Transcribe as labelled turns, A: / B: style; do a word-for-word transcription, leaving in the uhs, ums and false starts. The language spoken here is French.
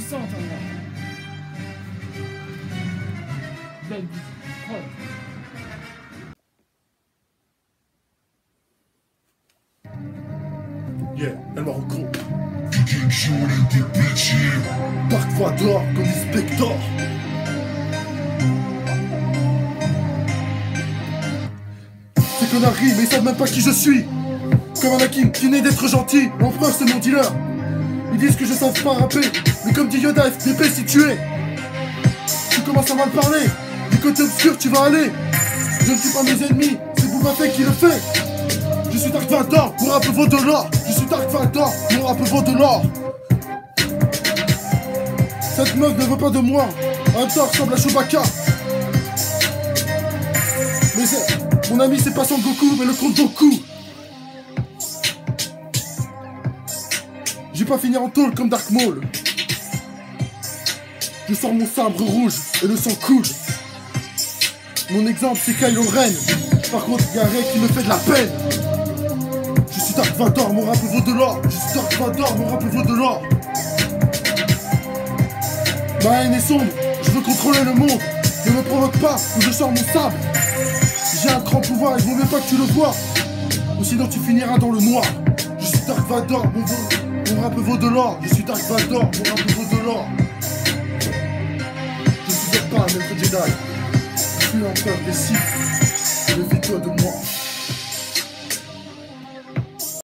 A: puissante, hein. Belle musique. Prod.
B: Yeah, El Marocco. Dark Vador comme Inspector. Ces conneries, mais ils savent même pas qui je suis. Comme Anakin qui naît d'être gentil, l'empereur c'est mon dealer. Ils disent que je sais pas rapper, mais comme dit Yoda, F T P si tu es. Tu commences à mal parler, du côté obscur tu vas aller. Je ne suis pas mes ennemis, c'est Boba Fett qui le fait. Je suis Dark Vador, mon rap vaut de l'or. Je suis Dark Vador, mon rap vaut de l'or. Cette meuf ne veut pas de moi, un tort ressemble à Chewbacca. Mais c'est, mon ami c'est pas Son Goku, mais le compte Goku. J'ai pas fini en tôle comme Dark Maul. Je sors mon sabre rouge et le sang coule. Mon exemple c'est Kylo Ren. Par contre y'a Rey qui me fait de la peine. Je suis Dark Vador, mon rap vaut de l'or. Je suis Dark Vador, mon rap vaut de l'or. Ma haine est sombre, je veux contrôler le monde. Ne me provoque pas ou je sors mon sabre. J'ai un grand pouvoir, il vaut mieux pas que tu le vois. Ou sinon tu finiras dans le noir. Je suis Dark Vador, mon, mon rap vaut de l'or. Je suis Dark Vador, mon rap vaut de l'or. Je ne suis pas un maître Jedi. Je suis l'empereur des Sith. Méfie-toi de moi.